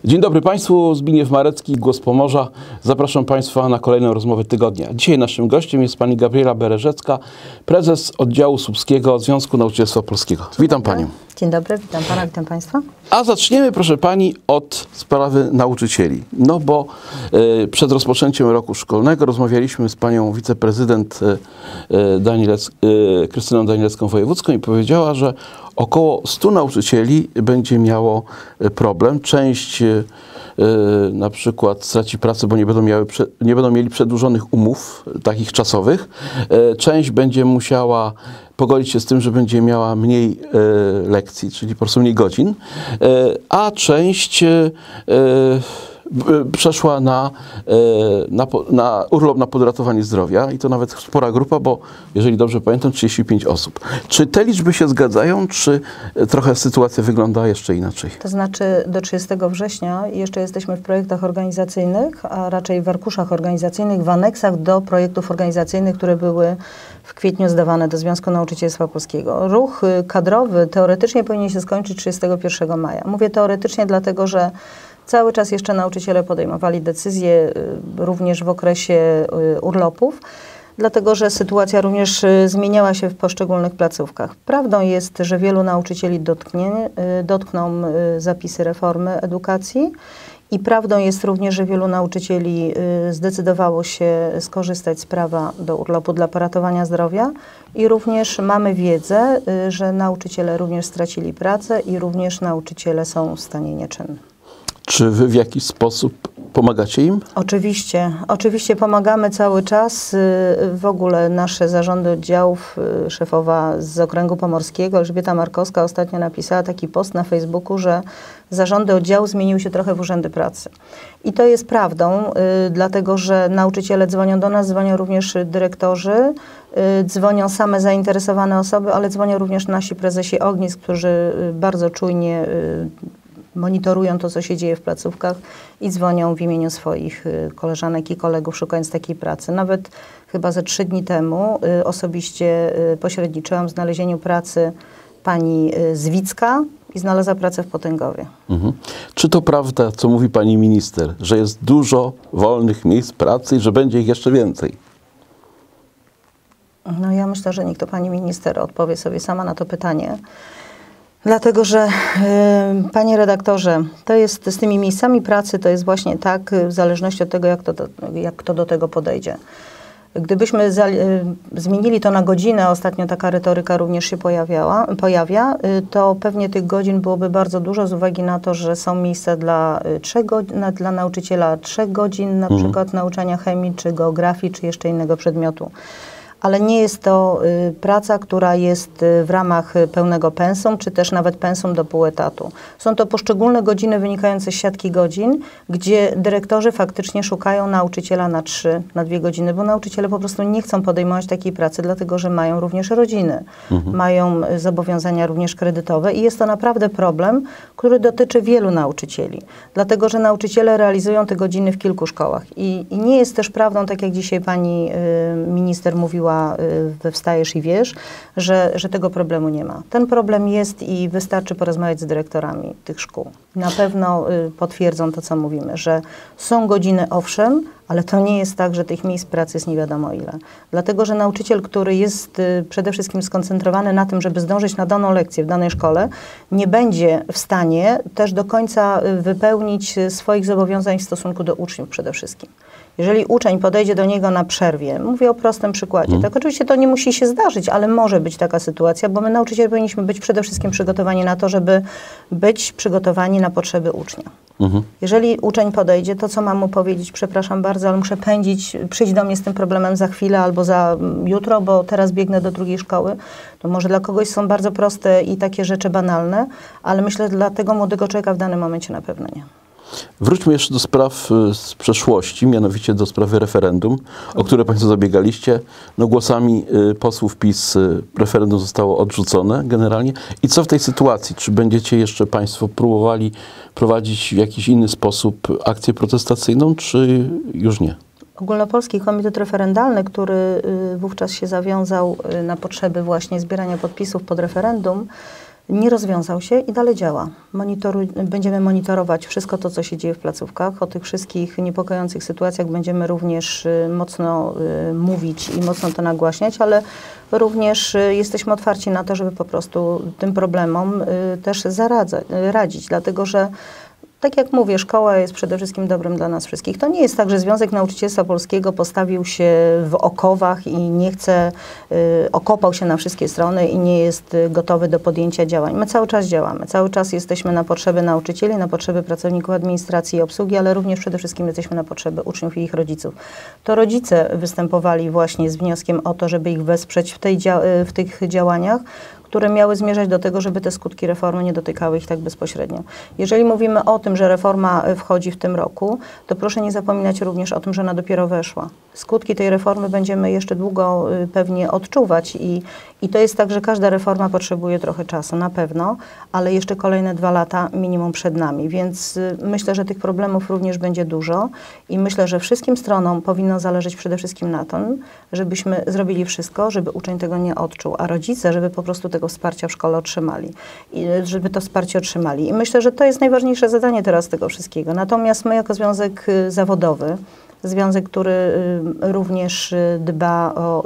Dzień dobry Państwu, Zbigniew Marecki, Głos Pomorza. Zapraszam Państwa na kolejną rozmowę tygodnia. Dzisiaj naszym gościem jest pani Gabriela Bereżecka, prezes oddziału słupskiego Związku Nauczycielstwa Polskiego. Witam Panią. Dzień dobry, witam Pana, witam Państwa. A zaczniemy, proszę Pani, od sprawy nauczycieli. No bo przed rozpoczęciem roku szkolnego rozmawialiśmy z Panią wiceprezydent Krystyną Danilecką-Wojewódzką i powiedziała, że około 100 nauczycieli będzie miało problem. Część na przykład straci pracę, bo nie będą mieli przedłużonych umów takich czasowych. Część będzie musiała pogodzić się z tym, że będzie miała mniej lekcji, czyli po prostu mniej godzin, a część przeszła na urlop na podratowanie zdrowia i to nawet spora grupa, bo jeżeli dobrze pamiętam 35 osób. Czy te liczby się zgadzają, czy trochę sytuacja wygląda jeszcze inaczej? To znaczy do 30 września jeszcze jesteśmy w projektach organizacyjnych, a raczej w arkuszach organizacyjnych, w aneksach do projektów organizacyjnych, które były w kwietniu zdawane do Związku Nauczycielstwa Polskiego. Ruch kadrowy teoretycznie powinien się skończyć 31 maja. Mówię teoretycznie dlatego, że cały czas jeszcze nauczyciele podejmowali decyzje również w okresie urlopów, dlatego że sytuacja również zmieniała się w poszczególnych placówkach. Prawdą jest, że wielu nauczycieli dotkną zapisy reformy edukacji i prawdą jest również, że wielu nauczycieli zdecydowało się skorzystać z prawa do urlopu dla poratowania zdrowia i również mamy wiedzę, że nauczyciele również stracili pracę i również nauczyciele są w stanie nieczynnym. Czy wy w jakiś sposób pomagacie im? Oczywiście pomagamy cały czas. W ogóle nasze zarządy oddziałów, szefowa z okręgu pomorskiego, Elżbieta Markowska, ostatnio napisała taki post na Facebooku, że zarządy oddziału zmieniły się trochę w urzędy pracy. I to jest prawdą, dlatego że nauczyciele dzwonią do nas, dzwonią również dyrektorzy, dzwonią same zainteresowane osoby, ale dzwonią również nasi prezesi ognisk, którzy bardzo czujnie monitorują to, co się dzieje w placówkach i dzwonią w imieniu swoich koleżanek i kolegów, szukając takiej pracy. Nawet chyba ze 3 dni temu osobiście pośredniczyłam w znalezieniu pracy pani Zwicka i znalazła pracę w Potęgowie. Czy to prawda, co mówi pani minister, że jest dużo wolnych miejsc pracy i że będzie ich jeszcze więcej? No ja myślę, że niech to pani minister odpowie sobie sama na to pytanie. Dlatego, że panie redaktorze, to jest z tymi miejscami pracy, to jest właśnie tak, w zależności od tego, jak kto do tego podejdzie. Gdybyśmy zmienili to na godzinę, ostatnio taka retoryka również się pojawia, to pewnie tych godzin byłoby bardzo dużo z uwagi na to, że są miejsca dla nauczyciela 3 godzin, na przykład nauczania chemii, czy geografii, czy jeszcze innego przedmiotu. Ale nie jest to praca, która jest w ramach pełnego pensum, czy też nawet pensum do pół etatu. Są to poszczególne godziny wynikające z siatki godzin, gdzie dyrektorzy faktycznie szukają nauczyciela na 3, na 2 godziny, bo nauczyciele po prostu nie chcą podejmować takiej pracy, dlatego że mają również rodziny, mają zobowiązania również kredytowe i jest to naprawdę problem, który dotyczy wielu nauczycieli, dlatego że nauczyciele realizują te godziny w kilku szkołach. I nie jest też prawdą, tak jak dzisiaj pani minister mówiła, we Wstajesz i Wiesz, że tego problemu nie ma. Ten problem jest i wystarczy porozmawiać z dyrektorami tych szkół. Na pewno potwierdzą to, co mówimy, że są godziny, owszem, ale to nie jest tak, że tych miejsc pracy jest nie wiadomo ile. Dlatego, że nauczyciel, który jest przede wszystkim skoncentrowany na tym, żeby zdążyć na daną lekcję w danej szkole, nie będzie w stanie też do końca wypełnić swoich zobowiązań w stosunku do uczniów przede wszystkim. Jeżeli uczeń podejdzie do niego na przerwie, mówię o prostym przykładzie, tak oczywiście to nie musi się zdarzyć, ale może być taka sytuacja, bo my nauczyciele powinniśmy być przede wszystkim przygotowani na to, żeby być przygotowani na potrzeby ucznia. Jeżeli uczeń podejdzie, to co mam mu powiedzieć? Przepraszam bardzo, ale muszę pędzić, przyjdź do mnie z tym problemem za chwilę albo za jutro, bo teraz biegnę do drugiej szkoły. To może dla kogoś są bardzo proste i takie rzeczy banalne, ale myślę, że dla tego młodego człowieka w danym momencie na pewno nie. Wróćmy jeszcze do spraw z przeszłości, mianowicie do sprawy referendum, o które Państwo zabiegaliście. No, głosami posłów PiS referendum zostało odrzucone generalnie. I co w tej sytuacji? Czy będziecie jeszcze Państwo próbowali prowadzić w jakiś inny sposób akcję protestacyjną, czy już nie? Ogólnopolski Komitet Referendalny, który wówczas się zawiązał na potrzeby właśnie zbierania podpisów pod referendum, nie rozwiązał się i dalej działa. Będziemy monitorować wszystko to, co się dzieje w placówkach. O tych wszystkich niepokojących sytuacjach będziemy również mocno mówić i mocno to nagłaśniać, ale również jesteśmy otwarci na to, żeby po prostu tym problemom też radzić, dlatego że tak jak mówię, szkoła jest przede wszystkim dobrem dla nas wszystkich. To nie jest tak, że Związek Nauczycielstwa Polskiego postawił się w okowach i nie chce, okopał się na wszystkie strony i nie jest gotowy do podjęcia działań. My cały czas działamy, cały czas jesteśmy na potrzeby nauczycieli, na potrzeby pracowników administracji i obsługi, ale również przede wszystkim jesteśmy na potrzeby uczniów i ich rodziców. To rodzice występowali właśnie z wnioskiem o to, żeby ich wesprzeć w tych działaniach, które miały zmierzać do tego, żeby te skutki reformy nie dotykały ich tak bezpośrednio. Jeżeli mówimy o tym, że reforma wchodzi w tym roku, to proszę nie zapominać również o tym, że ona dopiero weszła. Skutki tej reformy będziemy jeszcze długo pewnie odczuwać i to jest tak, że każda reforma potrzebuje trochę czasu, na pewno, ale jeszcze kolejne 2 lata minimum przed nami, więc myślę, że tych problemów również będzie dużo i myślę, że wszystkim stronom powinno zależeć przede wszystkim na tym, żebyśmy zrobili wszystko, żeby uczeń tego nie odczuł, a rodzice, żeby po prostu tego wsparcia w szkole otrzymali, i żeby to wsparcie otrzymali. I myślę, że to jest najważniejsze zadanie teraz tego wszystkiego. Natomiast my jako związek zawodowy, związek, który również dba o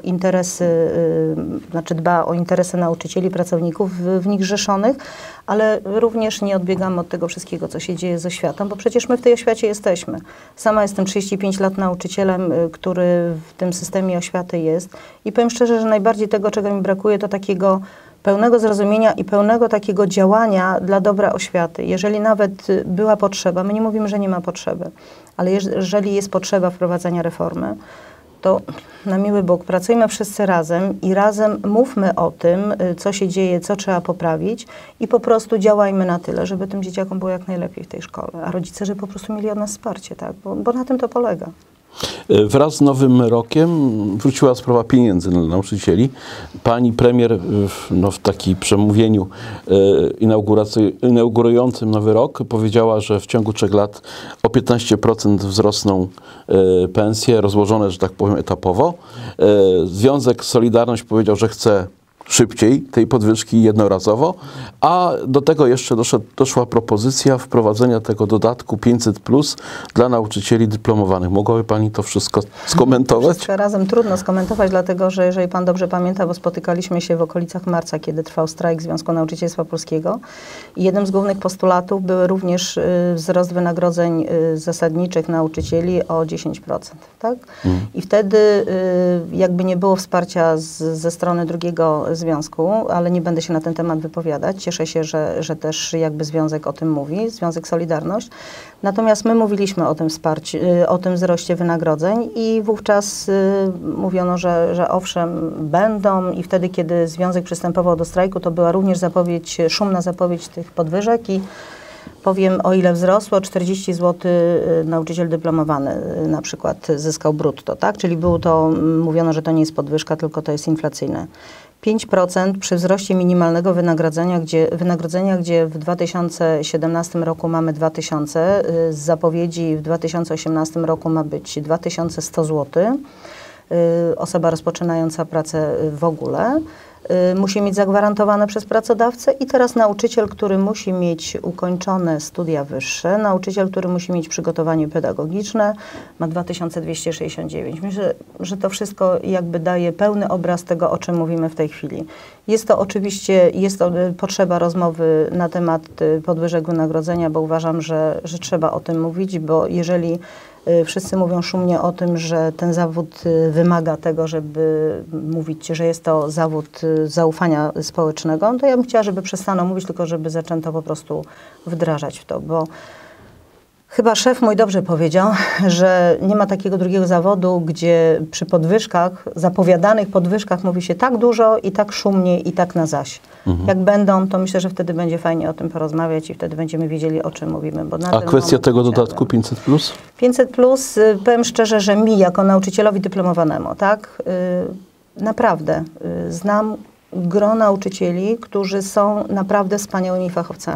interesy nauczycieli, pracowników w nich zrzeszonych, ale również nie odbiegamy od tego wszystkiego, co się dzieje z oświatą, bo przecież my w tej oświacie jesteśmy. Sama jestem 35 lat nauczycielem, który w tym systemie oświaty jest i powiem szczerze, że najbardziej tego, czego mi brakuje, to takiego pełnego zrozumienia i pełnego takiego działania dla dobra oświaty. Jeżeli nawet była potrzeba, my nie mówimy, że nie ma potrzeby, ale jeżeli jest potrzeba wprowadzenia reformy, to na miły Bóg, pracujmy wszyscy razem i razem mówmy o tym, co się dzieje, co trzeba poprawić i po prostu działajmy na tyle, żeby tym dzieciakom było jak najlepiej w tej szkole, a rodzice, żeby po prostu mieli od nas wsparcie, tak? Bo na tym to polega. Wraz z Nowym Rokiem wróciła sprawa pieniędzy dla nauczycieli. Pani premier w takim przemówieniu inaugurującym Nowy Rok powiedziała, że w ciągu 3 lat o 15% wzrosną pensje, rozłożone, że tak powiem, etapowo. Związek Solidarność powiedział, że chce szybciej tej podwyżki jednorazowo, a do tego jeszcze doszła propozycja wprowadzenia tego dodatku 500+ dla nauczycieli dyplomowanych. Mogłaby Pani to wszystko skomentować? Wszystko razem trudno skomentować, dlatego że jeżeli Pan dobrze pamięta, bo spotykaliśmy się w okolicach marca, kiedy trwał strajk Związku Nauczycielstwa Polskiego i jednym z głównych postulatów był również wzrost wynagrodzeń zasadniczych nauczycieli o 10%. Tak? I wtedy jakby nie było wsparcia ze strony drugiego związku, ale nie będę się na ten temat wypowiadać. Cieszę się, że też jakby związek o tym mówi, Związek Solidarność. Natomiast my mówiliśmy o tym wsparciu, o tym wzroście wynagrodzeń i wówczas mówiono, że owszem, będą i wtedy, kiedy związek przystępował do strajku, to była również szumna zapowiedź tych podwyżek i powiem, o ile wzrosło, 40 zł nauczyciel dyplomowany na przykład zyskał brutto, tak? Czyli mówiono, że to nie jest podwyżka, tylko to jest inflacyjne. 5% przy wzroście minimalnego wynagrodzenia, gdzie w 2017 roku mamy 2000, z zapowiedzi w 2018 roku ma być 2100 zł. Osoba rozpoczynająca pracę w ogóle musi mieć zagwarantowane przez pracodawcę i teraz nauczyciel, który musi mieć ukończone studia wyższe, nauczyciel, który musi mieć przygotowanie pedagogiczne, ma 2269. Myślę, że to wszystko jakby daje pełny obraz tego, o czym mówimy w tej chwili. Jest to oczywiście, potrzeba rozmowy na temat podwyżek wynagrodzenia, bo uważam, że trzeba o tym mówić, bo jeżeli wszyscy mówią szumnie o tym, że ten zawód wymaga tego, żeby mówić, że jest to zawód zaufania społecznego, to ja bym chciała, żeby przestano mówić, tylko żeby zaczęto po prostu wdrażać w to, bo chyba szef mój dobrze powiedział, że nie ma takiego drugiego zawodu, gdzie przy podwyżkach, zapowiadanych podwyżkach mówi się tak dużo i tak szumnie i tak na zaś. Jak będą, to myślę, że wtedy będzie fajnie o tym porozmawiać i wtedy będziemy wiedzieli, o czym mówimy. Bo na A kwestia tego dodatku 500+? 500+, powiem szczerze, że mi jako nauczycielowi dyplomowanemu, tak, naprawdę znam gro nauczycieli, którzy są naprawdę wspaniałymi fachowcami.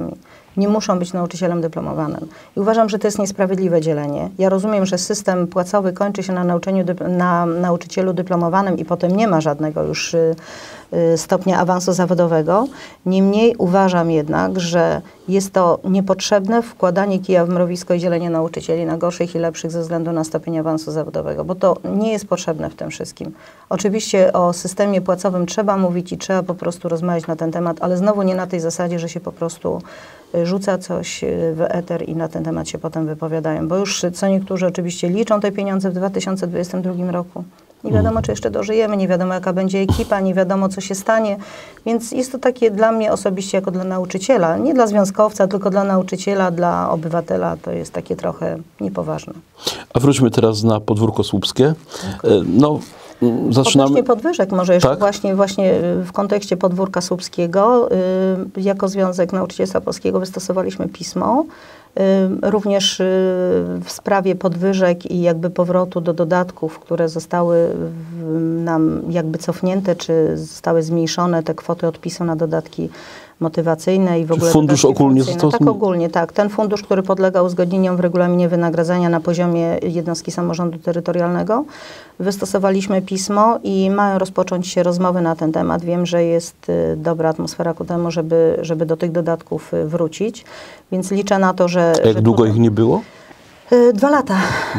nie muszą być nauczycielem dyplomowanym. I uważam, że to jest niesprawiedliwe dzielenie. Ja rozumiem, że system płacowy kończy się na nauczycielu dyplomowanym i potem nie ma żadnego już stopnia awansu zawodowego. Niemniej uważam jednak, że jest to niepotrzebne wkładanie kija w mrowisko i dzielenie nauczycieli na gorszych i lepszych ze względu na stopień awansu zawodowego, bo to nie jest potrzebne w tym wszystkim. Oczywiście o systemie płacowym trzeba mówić i trzeba po prostu rozmawiać na ten temat, ale znowu nie na tej zasadzie, że się po prostu rzuca coś w eter i na ten temat się potem wypowiadają, bo już co niektórzy oczywiście liczą te pieniądze w 2022 roku. Nie wiadomo, czy jeszcze dożyjemy, nie wiadomo, jaka będzie ekipa, nie wiadomo, co się stanie. Więc jest to takie dla mnie osobiście, jako dla nauczyciela, nie dla związkowca, tylko dla nauczyciela, dla obywatela, to jest takie trochę niepoważne. A wróćmy teraz na Podwórko Słupskie. No, zaczynamy... Odnośnie podwyżek, może jeszcze tak? właśnie w kontekście Podwórka Słupskiego, jako Związek Nauczycielstwa Polskiego wystosowaliśmy pismo, również w sprawie podwyżek i jakby powrotu do dodatków, które zostały nam jakby cofnięte, czy zostały zmniejszone te kwoty odpisu na dodatki motywacyjne i w ogóle fundusz ogólnie został tak, ogólnie, tak. Ten fundusz, który podlega uzgodnieniom w regulaminie wynagradzania na poziomie jednostki samorządu terytorialnego. Wystosowaliśmy pismo i mają rozpocząć się rozmowy na ten temat. Wiem, że jest dobra atmosfera ku temu, żeby do tych dodatków wrócić, więc liczę na to, że... Jak długo ich nie było? 2 lata.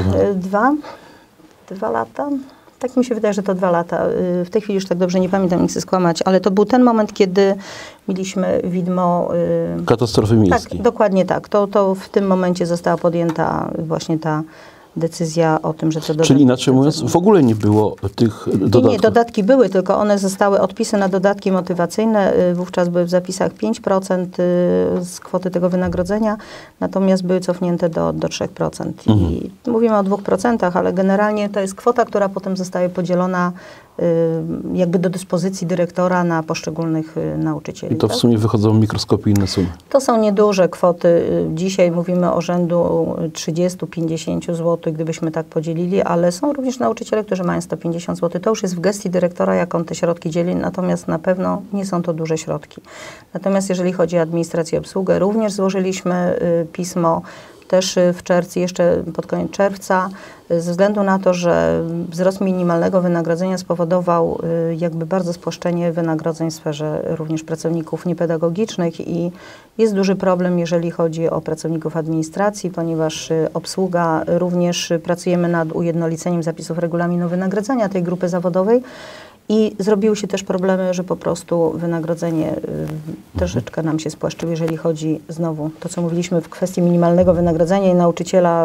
2 lata? Tak mi się wydaje, że to 2 lata. W tej chwili już tak dobrze nie pamiętam, nie chcę skłamać, ale to był ten moment, kiedy mieliśmy widmo... Katastrofy miejskiej. Tak, dokładnie tak. To w tym momencie została podjęta właśnie ta decyzja o tym, że te dodatki... Czyli inaczej mówiąc, w ogóle nie było tych dodatków? Nie, dodatki były, tylko one zostały, odpisy na dodatki motywacyjne, wówczas były w zapisach 5% z kwoty tego wynagrodzenia, natomiast były cofnięte do 3%. I mówimy o 2%, ale generalnie to jest kwota, która potem zostaje podzielona jakby do dyspozycji dyrektora na poszczególnych nauczycieli. I to w sumie wychodzą mikroskopijne sumy. To są nieduże kwoty. Dzisiaj mówimy o rzędu 30-50 zł, gdybyśmy tak podzielili, ale są również nauczyciele, którzy mają 150 zł. To już jest w gestii dyrektora, jak on te środki dzieli, natomiast na pewno nie są to duże środki. Natomiast jeżeli chodzi o administrację i obsługę, również złożyliśmy pismo też w czerwcu, jeszcze pod koniec czerwca, ze względu na to, że wzrost minimalnego wynagrodzenia spowodował jakby bardzo spłaszczenie wynagrodzeń w sferze również pracowników niepedagogicznych i jest duży problem, jeżeli chodzi o pracowników administracji, ponieważ obsługa, również pracujemy nad ujednoliceniem zapisów regulaminu wynagradzania tej grupy zawodowej. I zrobiły się też problemy, że po prostu wynagrodzenie troszeczkę nam się spłaszczyło, jeżeli chodzi znowu to, co mówiliśmy w kwestii minimalnego wynagrodzenia i nauczyciela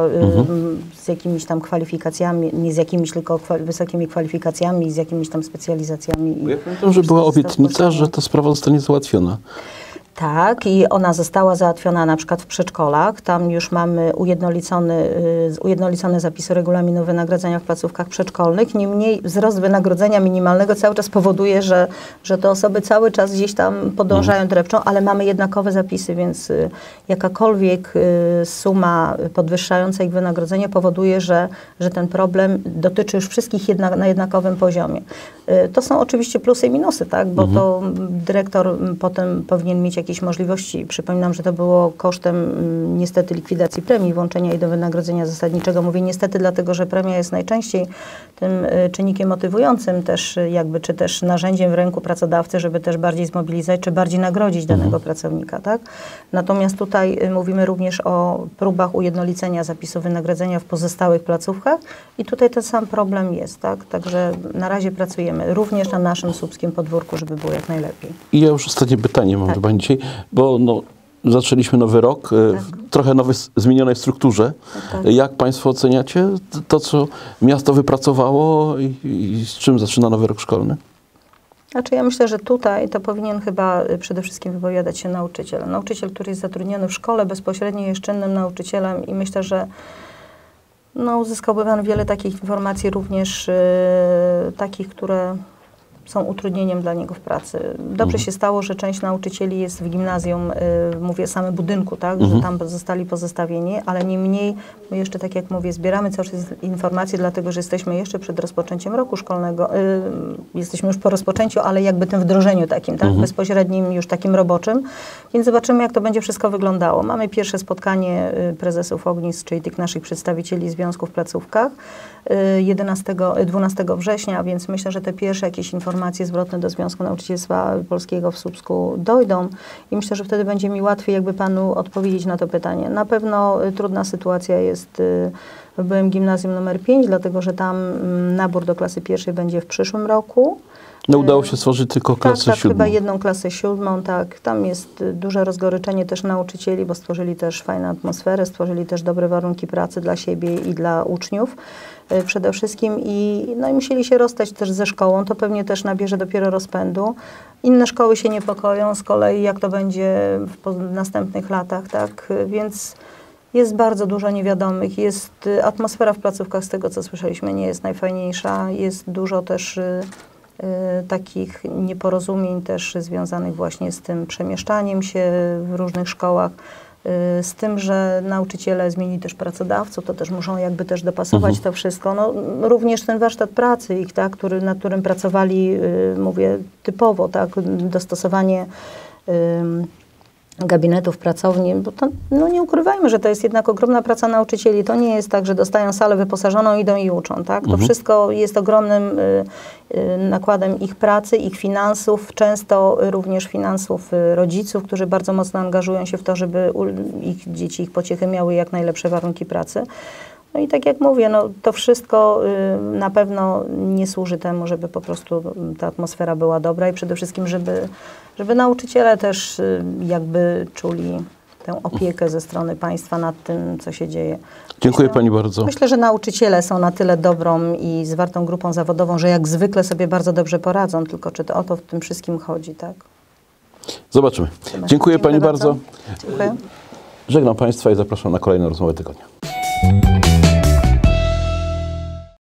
z jakimiś tam kwalifikacjami, nie z jakimiś tylko wysokimi kwalifikacjami, z jakimiś tam specjalizacjami. Ja pamiętam, że była obietnica, że ta sprawa zostanie załatwiona. Tak, i ona została załatwiona na przykład w przedszkolach. Tam już mamy ujednolicone zapisy regulaminu wynagradzania w placówkach przedszkolnych. Niemniej wzrost wynagrodzenia minimalnego cały czas powoduje, że te osoby cały czas gdzieś tam podążają, drepczą, ale mamy jednakowe zapisy, więc jakakolwiek suma podwyższająca ich wynagrodzenie powoduje, że ten problem dotyczy już wszystkich na jednakowym poziomie. To są oczywiście plusy i minusy, tak? Bo to dyrektor potem powinien mieć jakieś możliwości. Przypominam, że to było kosztem niestety likwidacji premii, włączenia jej do wynagrodzenia zasadniczego. Mówię niestety, dlatego że premia jest najczęściej tym czynnikiem motywującym też jakby, czy też narzędziem w ręku pracodawcy, żeby też bardziej zmobilizować, czy bardziej nagrodzić danego pracownika, tak? Natomiast tutaj mówimy również o próbach ujednolicenia zapisu wynagrodzenia w pozostałych placówkach i tutaj ten sam problem jest, tak? Także na razie pracujemy również na naszym słupskim podwórku, żeby było jak najlepiej. I ja już ostatnie pytanie mam do Pani dzisiaj, bo zaczęliśmy nowy rok, w trochę zmienionej strukturze. Tak. Jak Państwo oceniacie to, co miasto wypracowało i z czym zaczyna nowy rok szkolny? Znaczy ja myślę, że tutaj to powinien chyba przede wszystkim wypowiadać się nauczyciel. Nauczyciel, który jest zatrudniony w szkole, bezpośrednio jest czynnym nauczycielem i myślę, że uzyskałby Pan wiele takich informacji, również takich, które są utrudnieniem dla niego w pracy. Dobrze się stało, że część nauczycieli jest w gimnazjum, mówię, same budynku, tak, że tam zostali pozostawieni, ale niemniej my jeszcze, tak jak mówię, zbieramy cały czas informacje, dlatego że jesteśmy jeszcze przed rozpoczęciem roku szkolnego, jesteśmy już po rozpoczęciu, ale jakby tym wdrożeniu takim, tak, bezpośrednim już takim roboczym, więc zobaczymy, jak to będzie wszystko wyglądało. Mamy pierwsze spotkanie prezesów ognisk, czyli tych naszych przedstawicieli związków w placówkach 12 września, więc myślę, że te pierwsze jakieś informacje zwrotne do Związku Nauczycielstwa Polskiego w Słupsku dojdą i myślę, że wtedy będzie mi łatwiej jakby panu odpowiedzieć na to pytanie. Na pewno trudna sytuacja jest w byłym gimnazjum numer 5, dlatego że tam nabór do klasy pierwszej będzie w przyszłym roku. No udało się stworzyć tylko klasę tak, siódmą. chyba jedną klasę siódmą, tak. Tam jest duże rozgoryczenie też nauczycieli, bo stworzyli też fajną atmosferę, stworzyli też dobre warunki pracy dla siebie i dla uczniów przede wszystkim i musieli się rozstać też ze szkołą, to pewnie też nabierze dopiero rozpędu. Inne szkoły się niepokoją z kolei, jak to będzie w następnych latach, tak, więc jest bardzo dużo niewiadomych, atmosfera w placówkach, z tego co słyszeliśmy, nie jest najfajniejsza, jest dużo też takich nieporozumień też związanych właśnie z tym przemieszczaniem się w różnych szkołach, z tym, że nauczyciele zmienili też pracodawców, to też muszą jakby też dopasować to wszystko. No, również ten warsztat pracy ich, tak, nad którym pracowali, mówię typowo, tak, dostosowanie gabinetów, pracowni, bo to, no nie ukrywajmy, że to jest jednak ogromna praca nauczycieli. To nie jest tak, że dostają salę wyposażoną, idą i uczą, tak? To wszystko jest ogromnym nakładem ich pracy, ich finansów, często również finansów rodziców, którzy bardzo mocno angażują się w to, żeby ich dzieci, ich pociechy miały jak najlepsze warunki pracy. No i tak jak mówię, no to wszystko na pewno nie służy temu, żeby po prostu ta atmosfera była dobra i przede wszystkim, żeby nauczyciele też jakby czuli tę opiekę ze strony państwa nad tym, co się dzieje. Dziękuję pani bardzo. Myślę, że nauczyciele są na tyle dobrą i zwartą grupą zawodową, że jak zwykle sobie bardzo dobrze poradzą, tylko czy to o to w tym wszystkim chodzi, tak? Zobaczymy. Dziękuję pani bardzo. Dziękuję. Żegnam państwa i zapraszam na kolejną rozmowę tygodnia.